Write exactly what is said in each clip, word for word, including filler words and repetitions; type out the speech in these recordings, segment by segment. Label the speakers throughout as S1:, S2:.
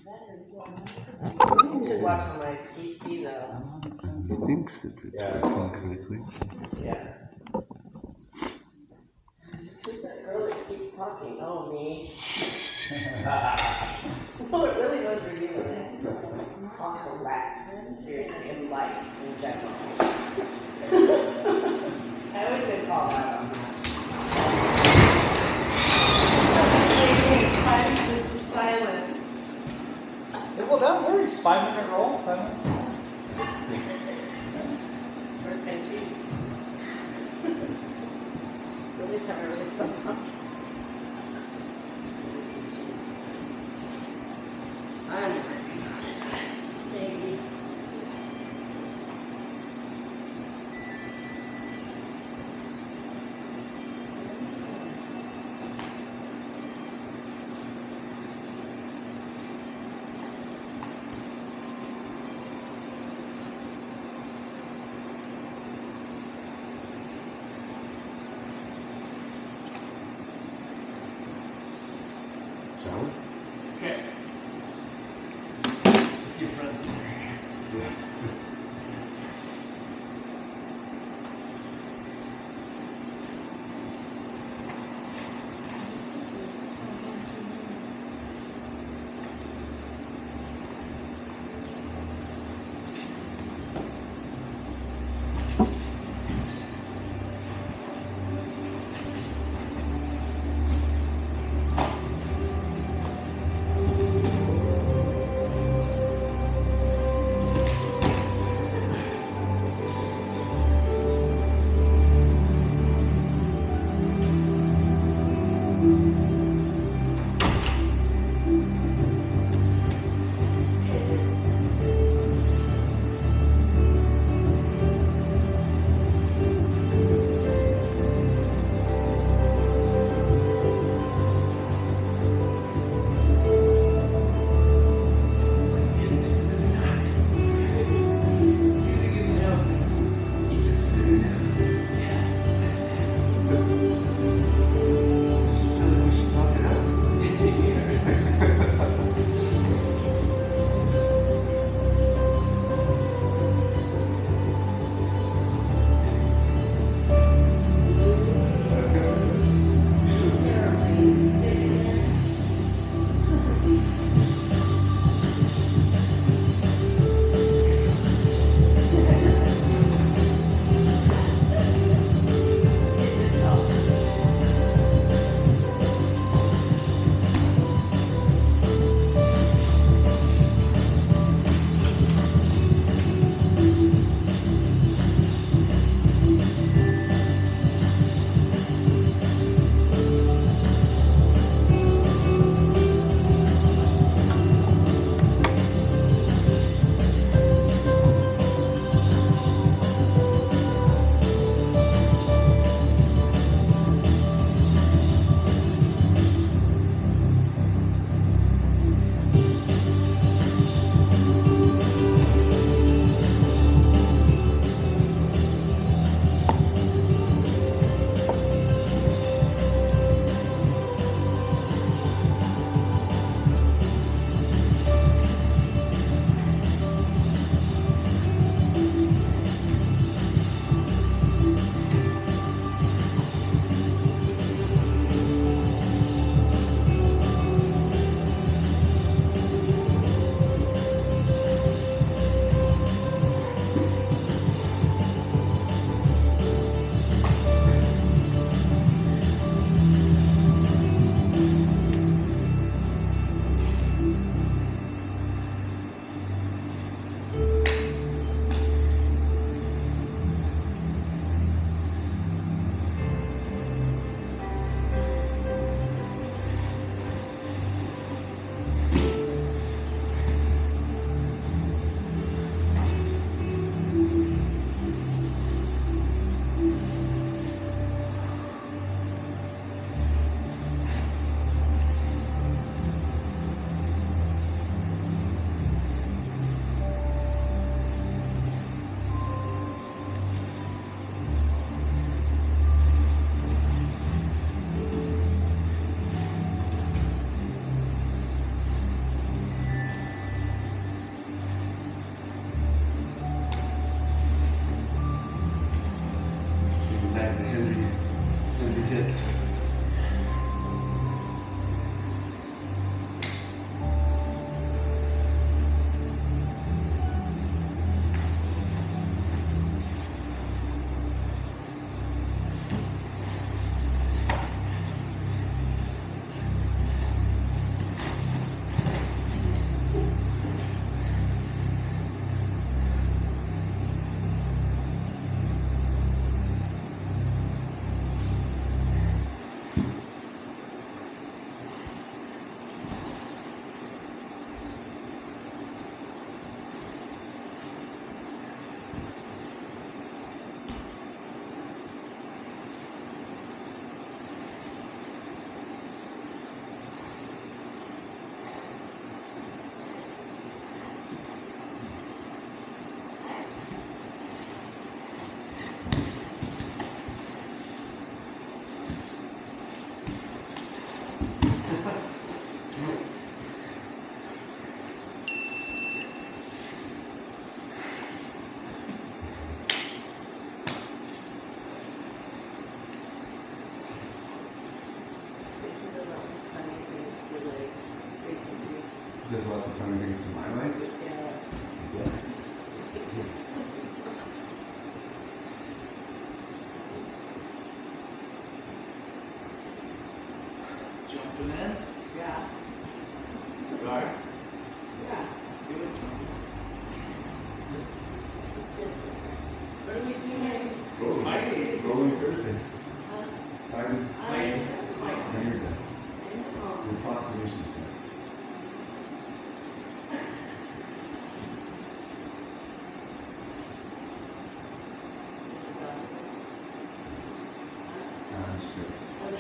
S1: You should watch on my P C though.
S2: He thinks that it's
S1: Yeah.
S2: working correctly.
S1: Yeah. Just who's that girl that keeps talking? Oh, me. No, it really was revealing it. Awful wax, seriously, in life in general. I always get called out on that. Five minutes of silence.
S3: Yeah, well, that works. Five minute roll. Five minute.
S1: Or Tai Chi. Really time I really stopped talking. I'm working on it. Maybe.
S2: Shall we?
S3: Okay. Let's get front and center.
S2: There's lots of funny things in my life.
S1: Yeah.
S2: Yeah.
S3: Jumping in.
S1: Yeah.
S3: Guard.
S1: Yeah.
S3: Good.
S1: What are we doing?
S2: Oh,
S3: Mighty.
S2: Rolling Thursday.
S1: Uh,
S2: I'm
S1: I, that's my.
S2: I'm here then.
S1: Um,
S2: Your approximation. Uh, just kidding.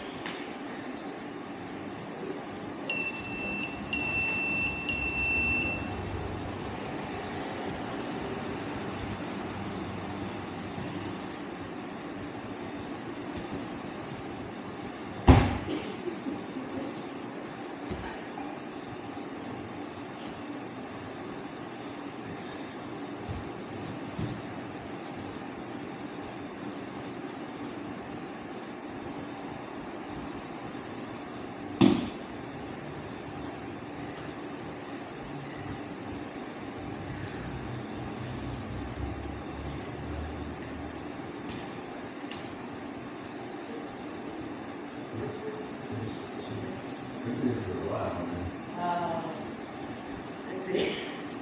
S2: We've been here for a while, man.
S1: uh, I see.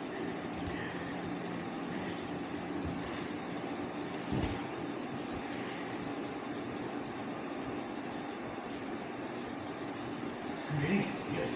S3: Ready? Good.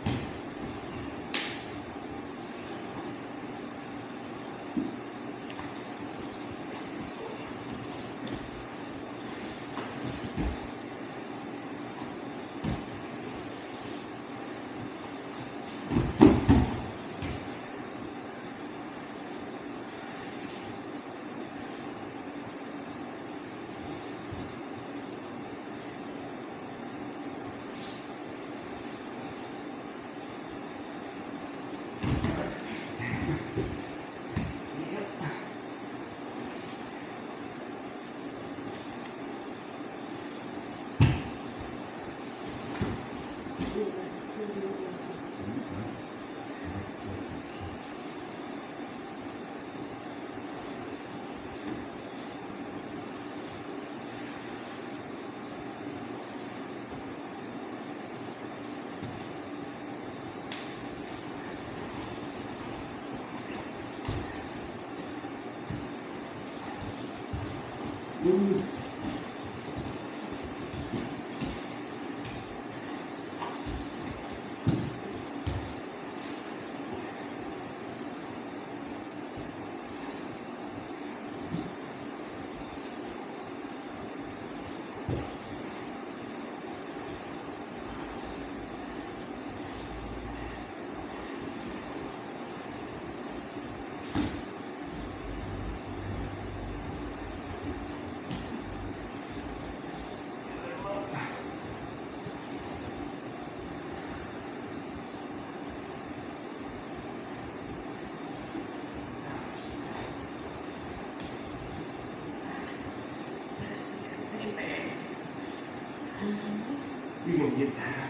S2: We gonna get that.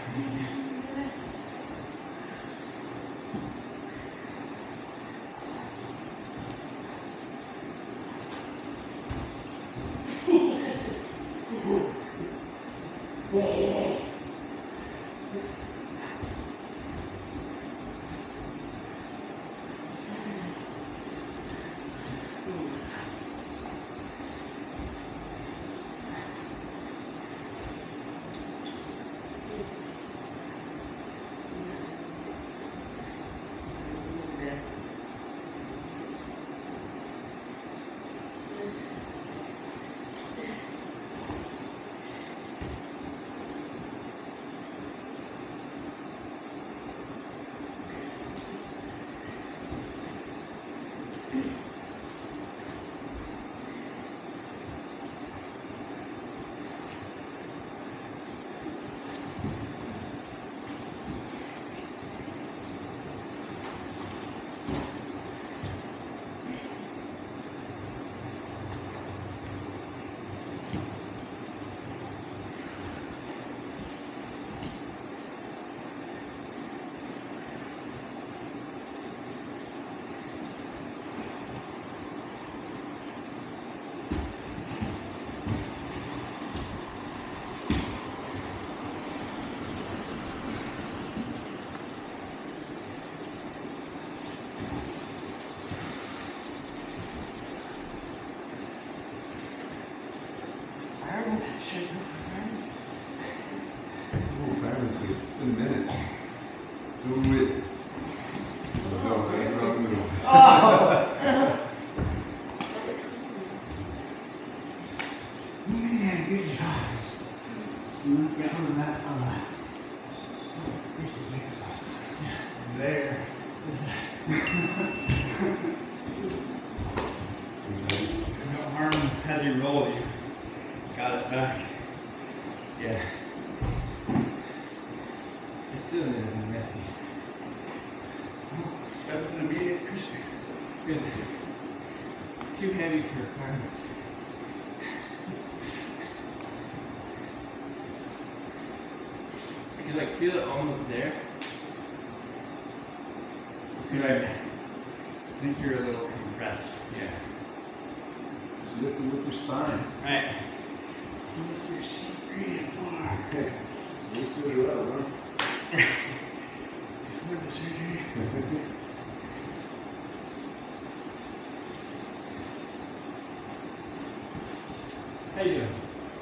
S2: Do it. No, I ain't wrong with
S3: Oh!
S2: Man, good job. Snoop down in that eye. Here's the big spot. There.
S3: No harm as you roll, you got it back. Yeah.
S4: It's still a little bit messy.
S2: That's gonna be it, crispy.
S4: It's too heavy for a climate. I can like feel it almost there.
S3: Good idea. I think you're a little compressed.
S4: Yeah.
S2: Lift it with your spine.
S3: Right.
S2: So if you're secret far. Okay. Lift it up, huh? Before the surgery.
S4: How you doing?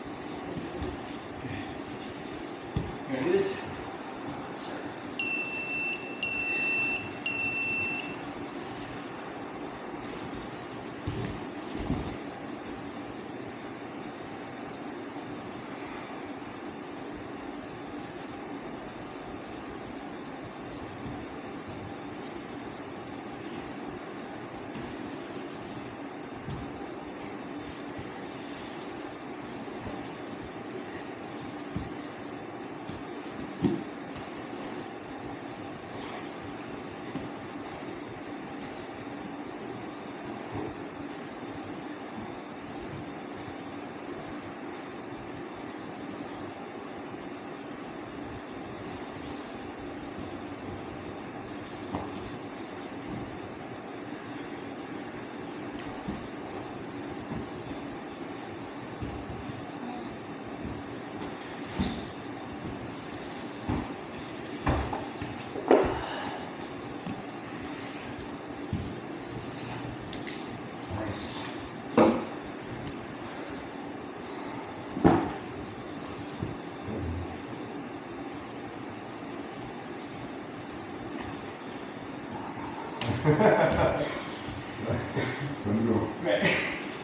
S3: There it is.
S2: Nice. Let me go.
S3: Right.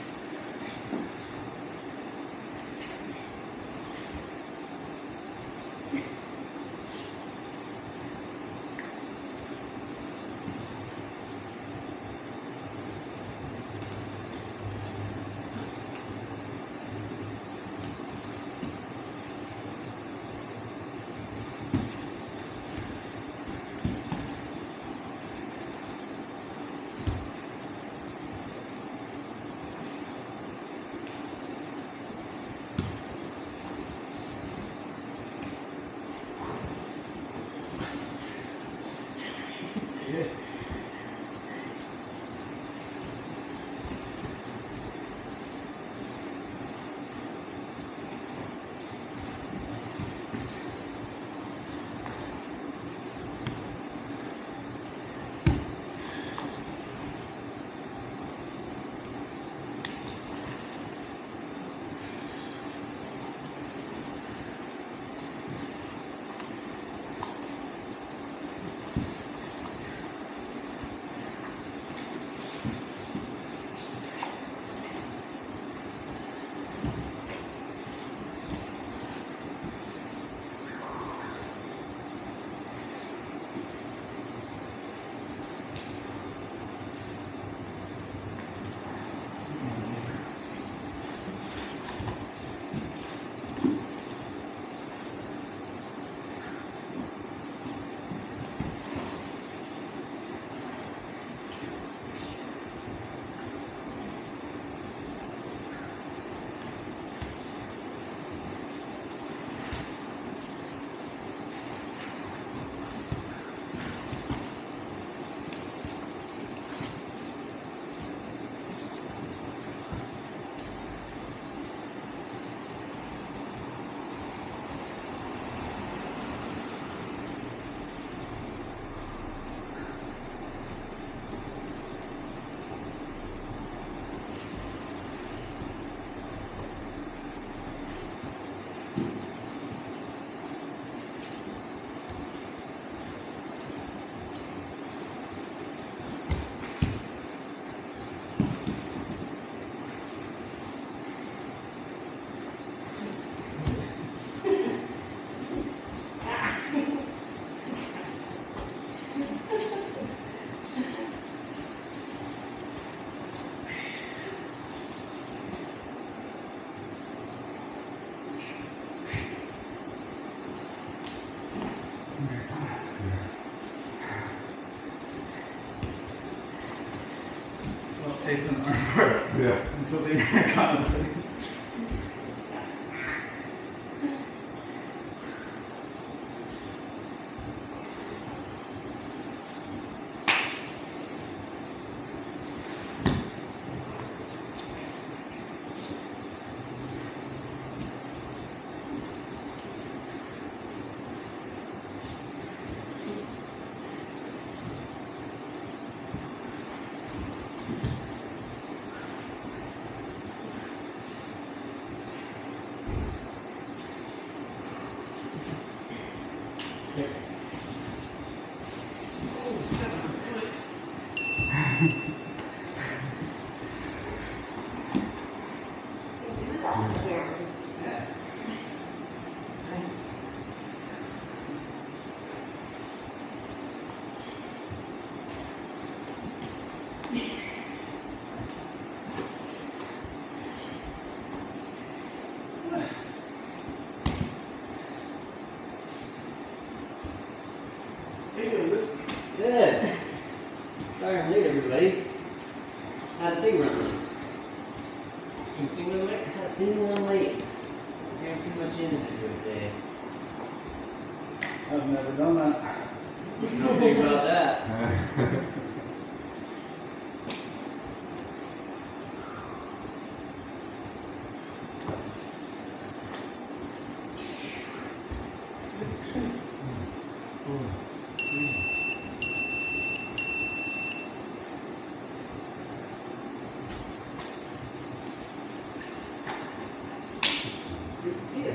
S4: Yeah.
S3: safe in the armbar
S2: Yeah.
S3: until they got us.
S5: Good. Sorry I'm late, everybody. How'd the thing run? Anything run late? How'd the thing run late? Crammed too much in to do it today.
S3: I've never done that.
S5: Don't think about that. Good to see you.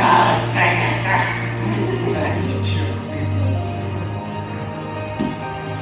S3: That's so true.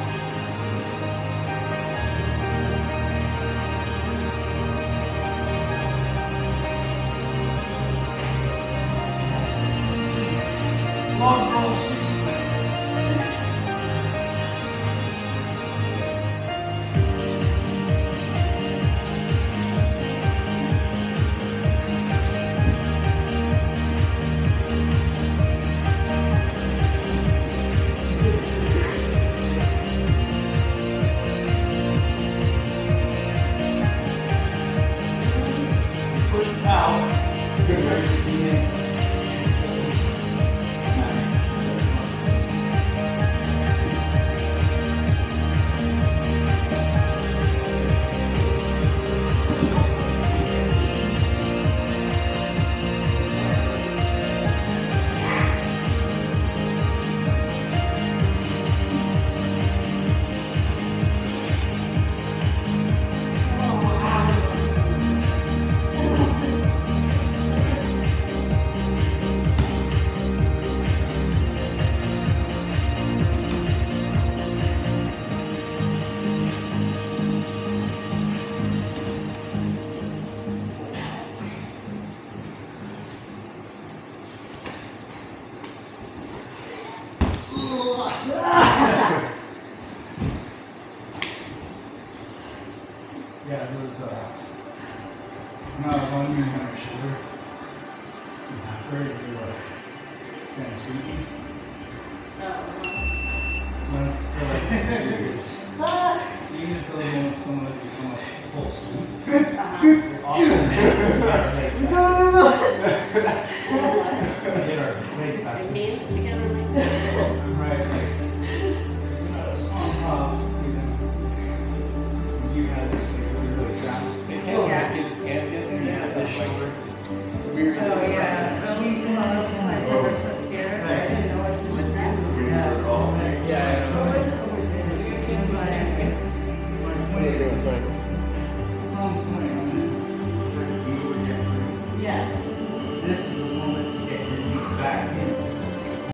S3: Yeah, it was, uh, not a one you want to shoulder. Very good, uh, kind of sneaky. One for like years. Even if those ones, someone that become a full suit. They're awesome.
S5: No, no, no.
S3: Get our legs back.
S1: Hands together like that.
S3: Right, like,